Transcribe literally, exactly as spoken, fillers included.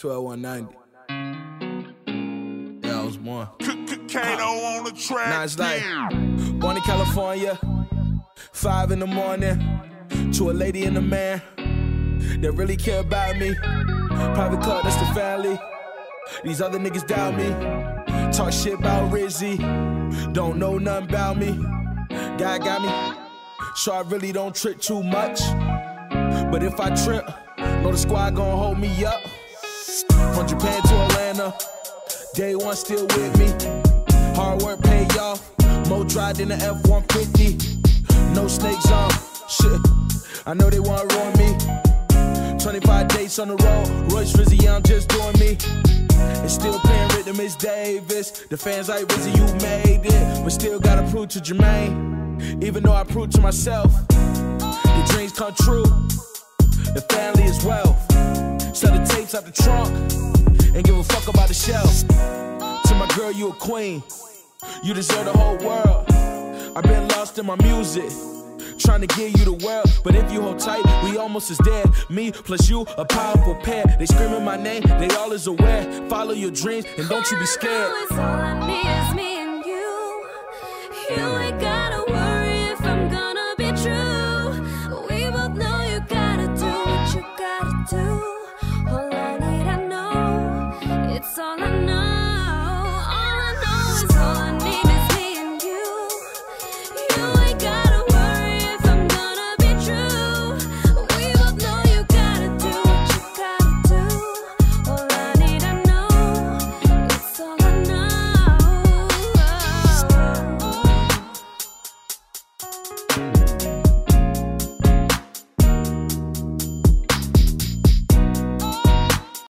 twelve one ninety. Yeah, I was born. Kato on the track. Now it's like, born in California, five in the morning, to a lady and a man that really care about me. Private club, that's the family. These other niggas doubt me. Talk shit about Rizzy, don't know nothing about me. God got me, so I really don't trip too much. But if I trip, know the squad gon' hold me up. From Japan to Atlanta, day one still with me. Hard work pay off, more dry than the F one fifty. No snakes on, shit, I know they wanna ruin me. twenty-five dates on the road, Royce Rizzy, I'm just doing me. And still paying rhythm is Davis. The fans like Rizzy, you made it, but still gotta prove to Jermaine. Even though I proved to myself, the dreams come true. The family is wealth. Sell the tapes out the trunk and give a fuck about the shelf. To my girl, you a queen. You deserve the whole world. I've been lost in my music, trying to give you the world. But if you hold tight, we almost as dead. Me plus you, a powerful pair. They screaming my name, they all is aware. Follow your dreams and don't you be scared. All I need is me and you. You